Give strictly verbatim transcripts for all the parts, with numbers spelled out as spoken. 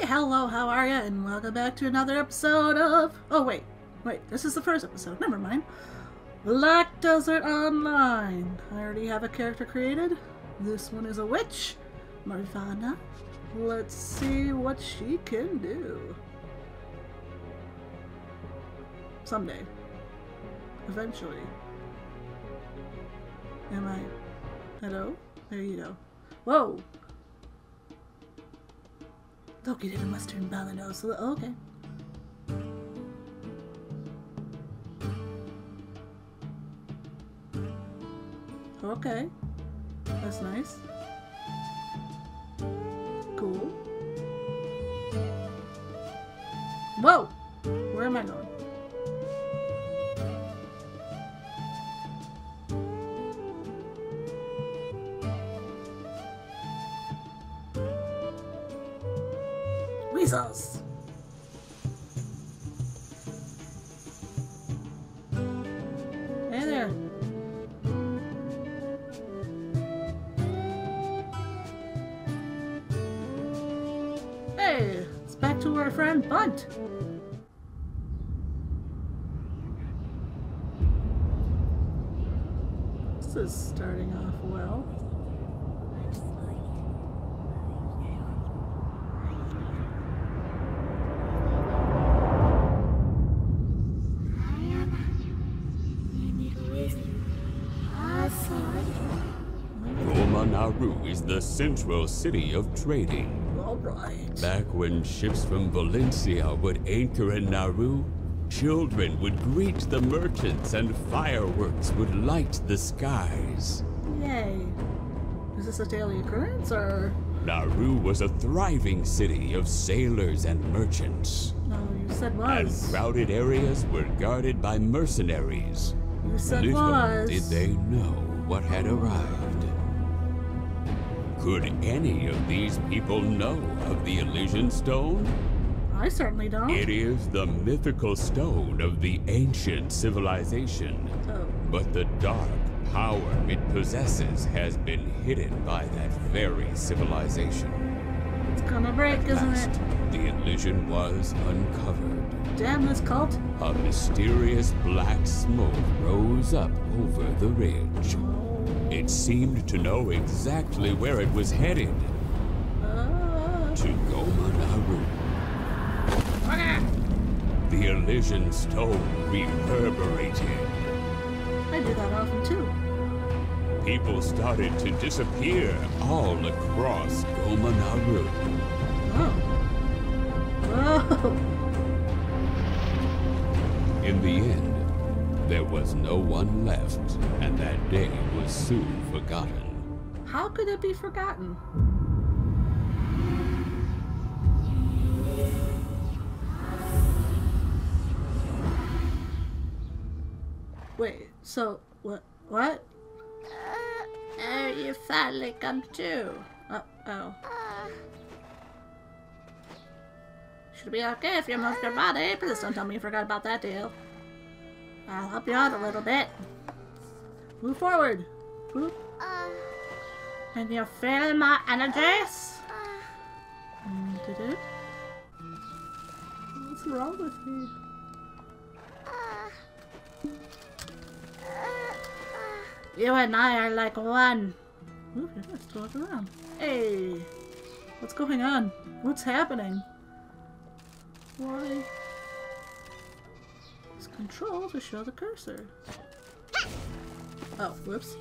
hello, how are ya? And welcome back to another episode of... Oh, wait. Wait, this is the first episode. Never mind. Black Desert Online. I already have a character created. This one is a witch, Marvana. Let's see what she can do. Someday. Eventually. Am I... Hello? There you go. Whoa! Located in western Balanos. Oh, okay. Okay. That's nice. Cool. Whoa! Where am I going? Weasels! Hey there! Hey! It's back to our friend Bunt! This is starting off well. Naru is the central city of trading. All right. Back when ships from Valencia would anchor in Naru, children would greet the merchants and fireworks would light the skies. Yay. Is this a daily occurrence, or...? Naru was a thriving city of sailors and merchants. No, you said was. And crowded areas were guarded by mercenaries. You said Little was. did they know what had arrived. Could any of these people know of the Elysian Stone? I certainly don't. It is the mythical stone of the ancient civilization. Oh. But the dark power it possesses has been hidden by that very civilization. It's gonna break, At isn't last, it? the Elysian was uncovered. Damn this cult. A mysterious black smoke rose up over the ridge. It seemed to know exactly where it was headed. Uh... To Goma Naru. The Elysian Stone reverberated. I do that often too. People started to disappear all across Goma Naru. Oh. Whoa. In the end, there was no one left, and that day was soon forgotten. How could it be forgotten? Wait, so, what, what? Uh, oh, you finally come to. Uh oh. Should be okay if you move your body. Please don't tell me you forgot about that deal. I'll help you out a little bit. Move forward. Boop. Can you feel my energies? Mm, did it? What's wrong with me? You and I are like one. Move your head, look around. Hey! What's going on? What's happening? Why? It's control to show the cursor. Oh, whoops.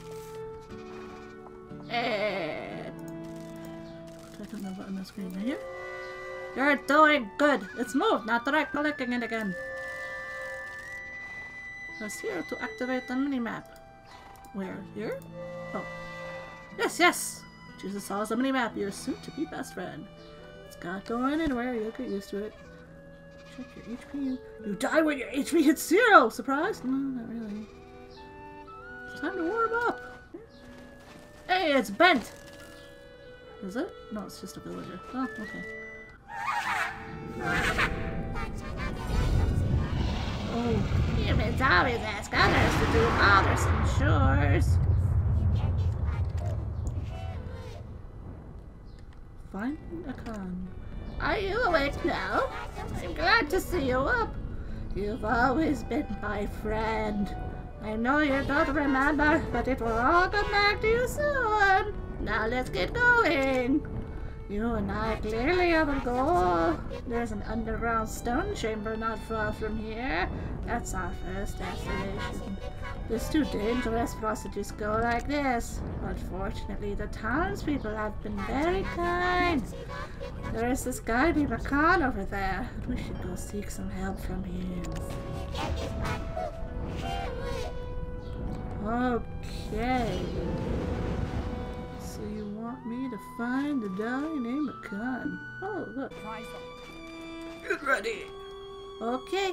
Hey! Click on the button on the screen right here. You're doing good! It's moved, not try clicking it again. Press here to activate the minimap. Where? Here? Oh. Yes, yes! Choose the saw as a minimap, your soon-to-be best friend. It's not going anywhere, you'll get used to it. Check your H P. You die when your H P hits zero! Surprise? No, not really. It's time to warm up! Hey, it's bent! Is it? No, it's just a villager. Oh, okay. Oh. Humans always ask others to do bothersome chores. Find a con. Are you awake now? I'm glad to see you up. You've always been my friend. I know you don't remember, but it will all come back to you soon. Now let's get going. You and I clearly have a goal. There's an underground stone chamber not far from here. That's our first destination. It's too dangerous for us to just go like this. But fortunately, the townspeople have been very kind. There is this guy named Khan over there. We should go seek some help from him. Okay. So you want me to find the guy named Khan? Oh, look. Get ready. Okay.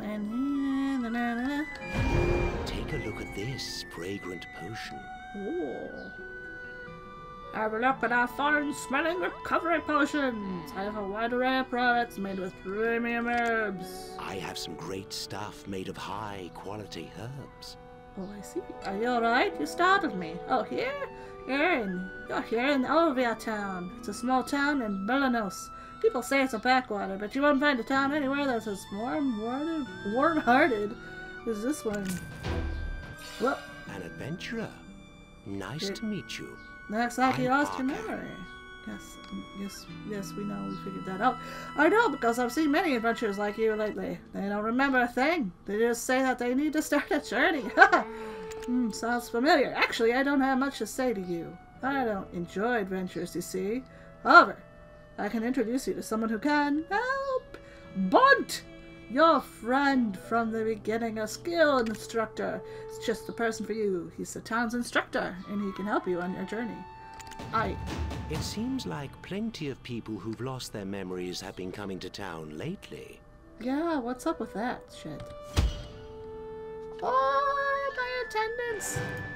Take a look at this fragrant potion. Oh. Have a look at our fine smelling recovery potions. I have a wide array of products made with premium herbs. I have some great stuff made of high quality herbs. Oh, I see. Are you alright? You startled me. Oh, here? You're in. You're here in Olvia town. It's a small town in Belanos. People say it's a backwater, but you won't find a town anywhere that's as warm-hearted, warm-hearted as this one. Well, an adventurer. Nice it, to meet you. Looks like you I'm lost your Arca. memory. Yes, yes, yes, we know. We figured that out. I know, because I've seen many adventurers like you lately. They don't remember a thing. They just say that they need to start a journey. mm, sounds familiar. Actually, I don't have much to say to you. I don't enjoy adventures, you see. However, I can introduce you to someone who can help. Bunt! Your friend from the beginning, a skilled instructor. It's just the person for you. He's the town's instructor, and he can help you on your journey. I... It seems like plenty of people who've lost their memories have been coming to town lately. Yeah, what's up with that shit? Oh, my attendance!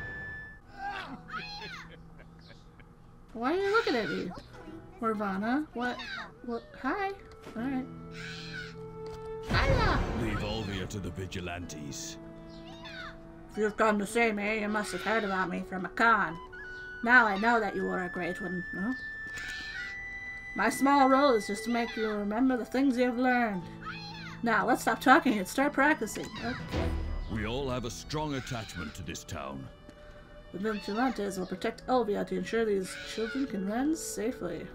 Why are you looking at me? Morvana? What? What? Hi. Alright. Hiya! Leave Olvia to the vigilantes. If you've come to see me, you must have heard about me from a con. Now I know that you were a great one, no? My small role is just to make you remember the things you've learned. Now, let's stop talking and start practicing. Okay. We all have a strong attachment to this town. The vigilantes will protect Olvia to ensure these children can run safely.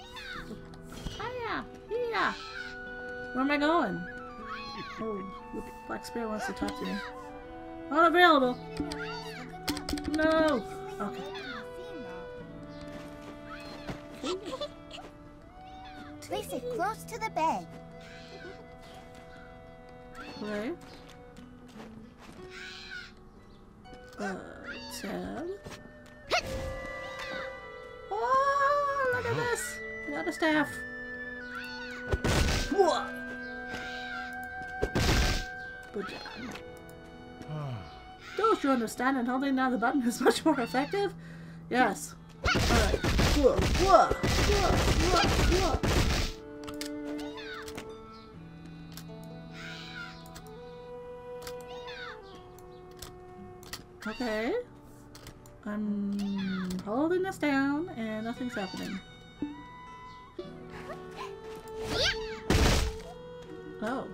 Hiya! Hiya! Where am I going? Oh, the Black Spirit wants to talk to me. Unavailable! No! Okay. Place it close to the bed. Okay. Uh, tab. Oh, look at this! I got a staff. Whoa! Good job. Don't you understand that holding down the button is much more effective? Yes. Alright. Whoa, whoa, whoa, whoa, whoa. Okay. I'm holding this down and nothing's happening. Oh.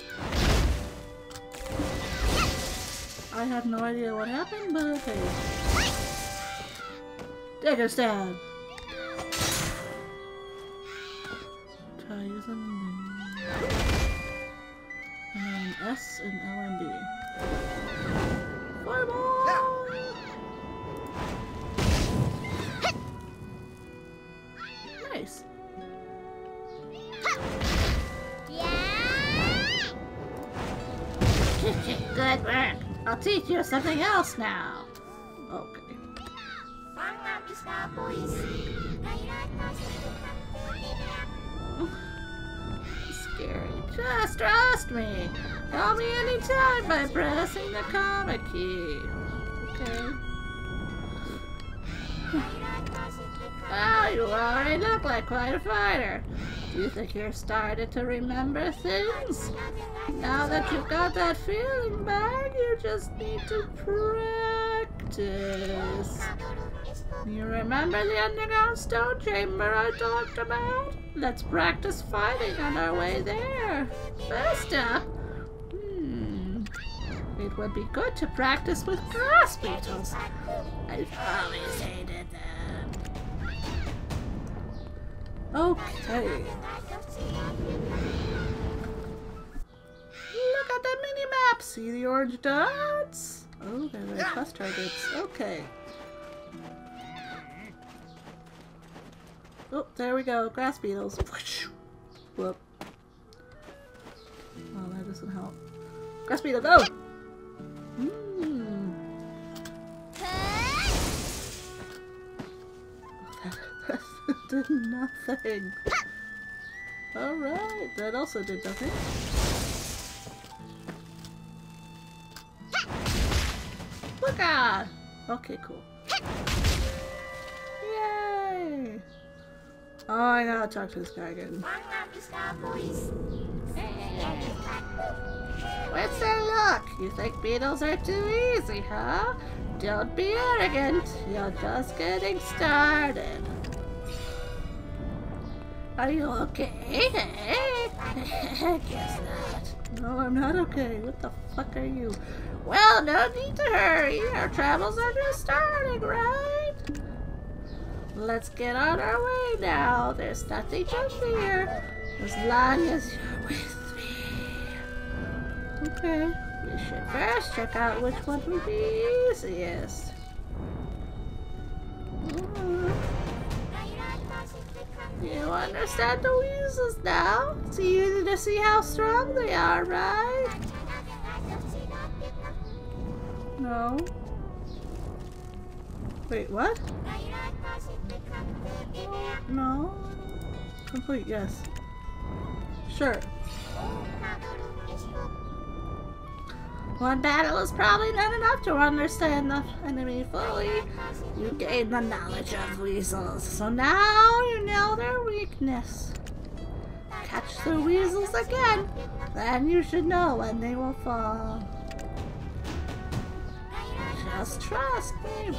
I have no idea what happened, but okay. Take a stab. Try using and then S and L and B. Fireball! Nice. Good work. I'll teach you something else now. Okay. Scary. Just trust me. Call me anytime by pressing the comma key. Okay. Oh, you already look like quite a fighter. Do you think you're starting to remember things? Now that you've got that feeling back, you just need to practice. You remember the underground stone chamber I talked about? Let's practice fighting on our way there. First up, hmm, it would be good to practice with grass beetles. I've always hated them. Okay. Look at the mini-map! See the orange dots? Oh, they're like quest targets. Okay. Oh, there we go. Grass beetles. Whoop. Oh, that doesn't help. Grass beetle, go! Mm. That did nothing. Alright, that also did nothing. Look out! Okay, cool. Yay! Oh, I gotta talk to this guy again. What's that look? You think beetles are too easy, huh? Don't be arrogant. You're just getting started. Are you okay? Guess not. No, I'm not okay. What the fuck are you? Well, no need to hurry. Our travels are just starting, right? Let's get on our way now. There's nothing to fear as long as you're with me. Okay. We should first check out which one would be easiest. Mm. You understand the weasels now? It's easy to see how strong they are, right? No. Wait, what? No. Complete, yes. Sure. One battle is probably not enough to understand the enemy fully. You gain the knowledge of weasels, so now you know their weakness. Catch the weasels again, then you should know when they will fall. Just trust me.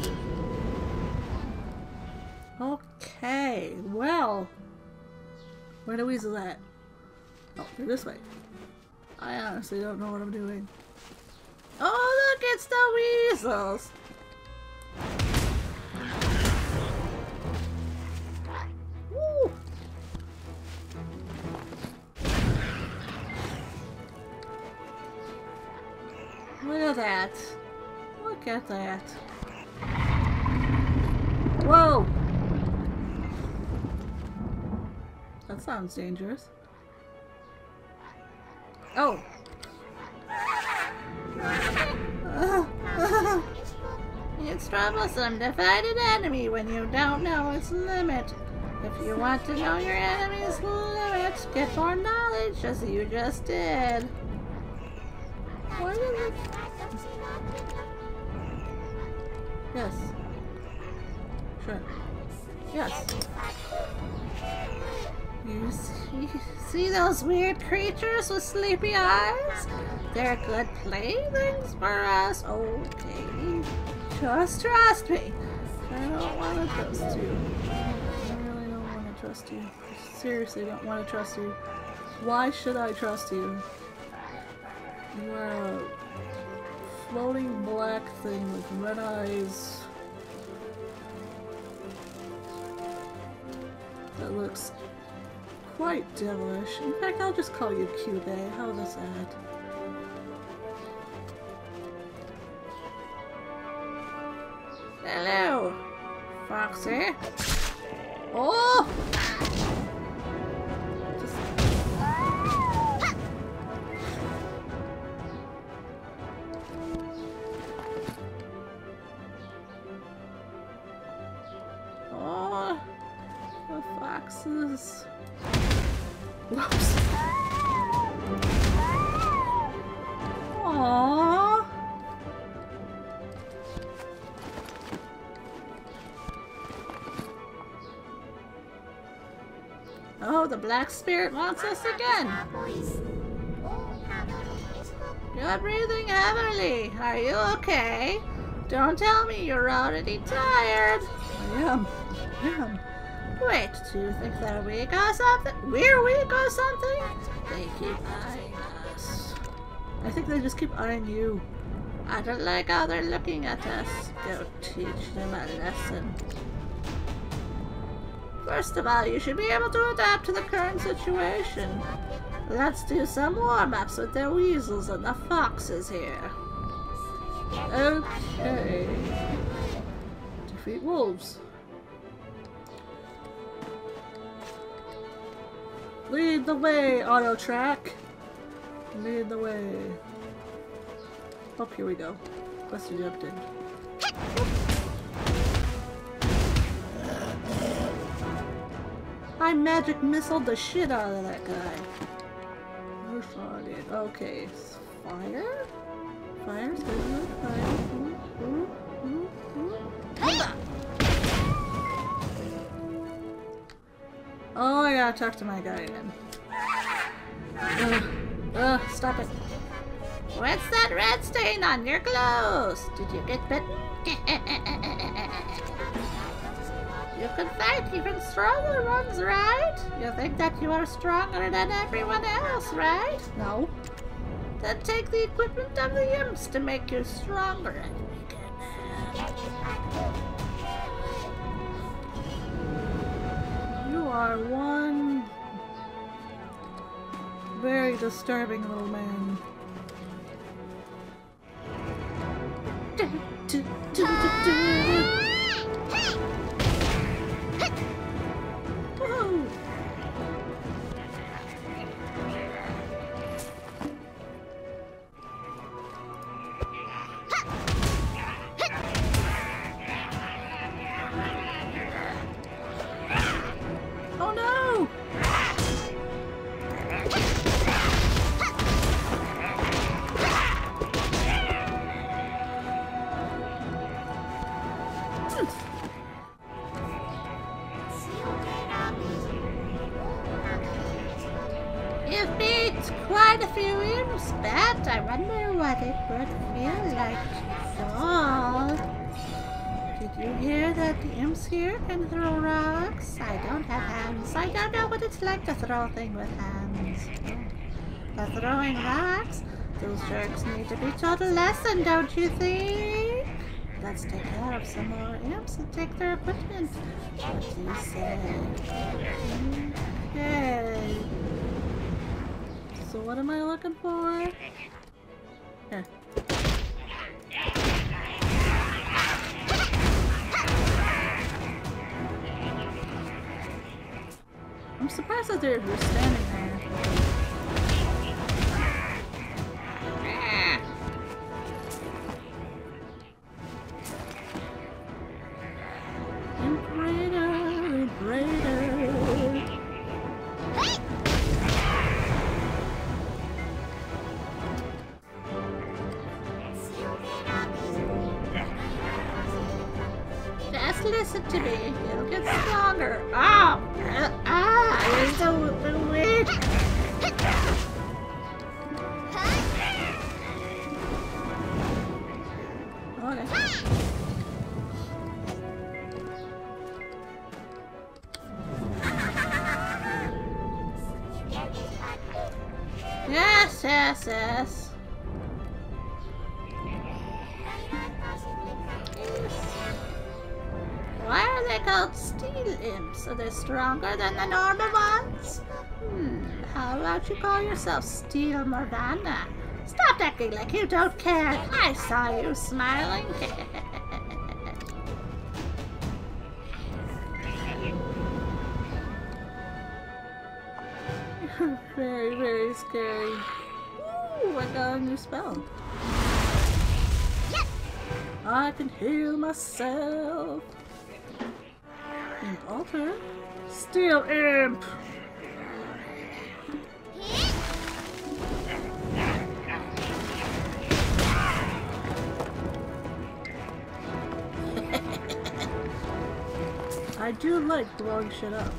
Okay, well. Where the weasel at? Oh, they're this way. I honestly don't know what I'm doing. Oh, look, it's the weasels! Woo! Look at that. Look at that. Whoa! That sounds dangerous. Oh! It's troublesome to fight an enemy when you don't know its limit. If you want to know your enemy's limit, get more knowledge as you just did. What is it? Yes. Sure. Yes. You see, see those weird creatures with sleepy eyes? They're good playthings for us. Okay. Just trust me. I don't want to trust you. I really don't want to trust you. I seriously don't want to trust you. Why should I trust you? You are a floating black thing with red eyes. That looks quite devilish. In fact, I'll just call you Cube. How was that? Hello, Foxy. Oh! Just... Oh, the foxes. Whoops. Aww. Oh, the black spirit wants us again. You're breathing heavily. Are you okay? Don't tell me you're already tired. I am. I am. Wait, do you think they're weak or something? We're weak or something? They keep eyeing us. I think they just keep eyeing you. I don't like how they're looking at us. Go teach them a lesson. First of all, you should be able to adapt to the current situation. Let's do some warm-ups with the weasels and the foxes here. Okay. Defeat wolves. Lead the way, auto track. Lead the way. Oh, here we go. Quest adapted. I magic missiled the shit out of that guy. Okay, fire? Fire's good. Fire. Ooh, ooh, ooh, ooh. Oh, I gotta talk to my guy again. Ugh, ugh, stop it. What's that red stain on your clothes? Did you get bitten? You can fight even stronger ones, right? You think that you are stronger than everyone else, right? No. Then take the equipment of the imps to make you stronger and weaker. You are one very disturbing little man. Do, do, do, do, do. Whoa. Oh no! You've beat quite a few imps, but I wonder what it would feel like to fall. Did you hear that the imps here can throw rocks? I don't have hands. I don't know what it's like to throw a thing with hands. For throwing rocks, those jerks need to be taught a lesson, don't you think? Let's take care of some more imps and take their equipment. What do you say? Okay. So what am I looking for? Here. I'm surprised that they're just standing there. Imperator, Imperator. Just listen to me. You'll get stronger. Oh! Uh, ah! You're so weak. Okay. Yes, yes, yes. Why are they called steel imps? Are they stronger than the normal ones? Hmm, how about you call yourself Steel Morgana? Stop acting like you don't care. I saw you smiling. Very, very scary. Ooh, I got a new spell. I can heal myself. Imp altar. Steel imp. I do like blowing shit up.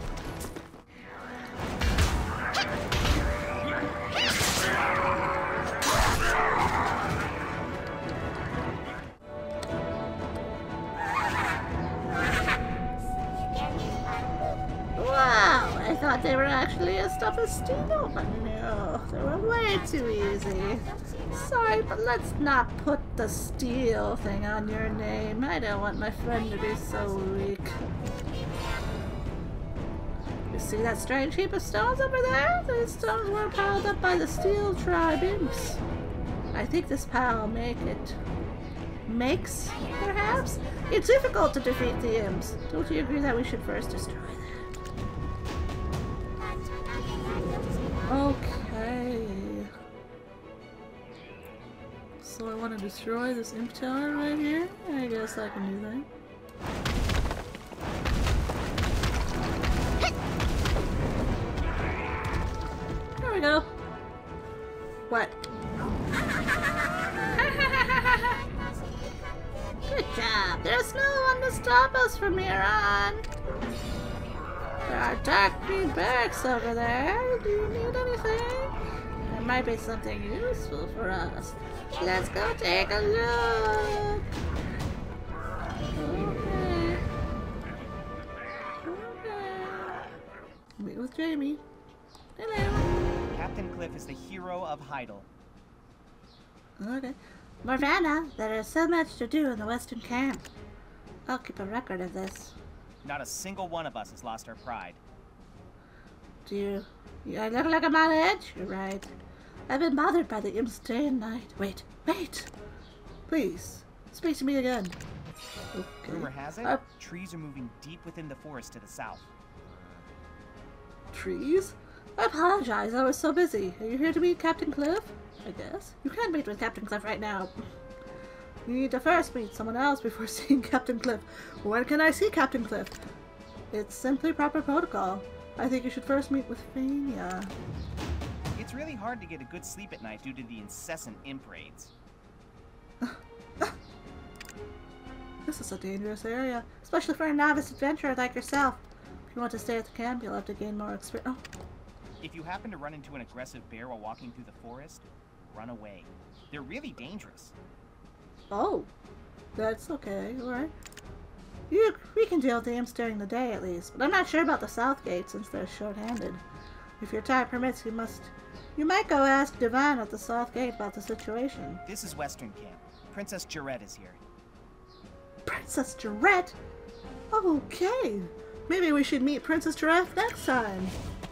actually a stuff of steel, but no, they were way too easy. Sorry, but let's not put the steel thing on your name. I don't want my friend to be so weak. You see that strange heap of stones over there? These stones were piled up by the Steel Tribe imps. I think this pile make it... makes, perhaps? It's difficult to defeat the imps. Don't you agree that we should first destroy that? Okay. So I want to destroy this imp tower right here? I guess I can do that. There we go. What? Good job. There's no one to stop us from here on. There are dark green barracks over there. Do you need anything? There might be something useful for us. Let's go take a look. Okay. Okay. Meet with Jamie. Hello. Captain Cliff is the hero of Heidel. Okay. Morvana, there is so much to do in the Western Camp. I'll keep a record of this. Not a single one of us has lost our pride. Do you... you I look like I'm on edge? You're right. I've been bothered by the imps day and night. Wait, wait! Please, speak to me again. Okay. Rumor has it, Uh, trees are moving deep within the forest to the south. trees? I apologize, I was so busy. Are you here to meet Captain Cliff? I guess. You can't meet with Captain Cliff right now. You need to first meet someone else before seeing Captain Cliff. When can I see Captain Cliff? It's simply proper protocol. I think you should first meet with Fania. It's really hard to get a good sleep at night due to the incessant imp raids. This is a dangerous area, especially for a novice adventurer like yourself. If you want to stay at the camp, you'll have to gain more experience. Oh. If you happen to run into an aggressive bear while walking through the forest, run away. They're really dangerous. Oh, that's okay, alright. You, we can deal with the imps during the day at least, but I'm not sure about the south gate since they're short-handed. If your time permits, you must... You might go ask Devon at the south gate about the situation. This is Western Camp. Princess Jarette is here. Princess Jarette? Okay, maybe we should meet Princess Jarette next time.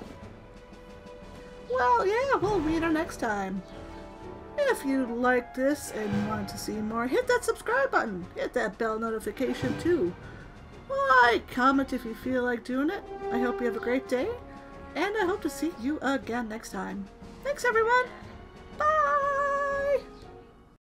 Well, yeah, we'll meet her next time. If you like this and want to see more, hit that subscribe button. Hit that bell notification too. Like, comment if you feel like doing it. I hope you have a great day, and I hope to see you again next time. Thanks everyone. Bye!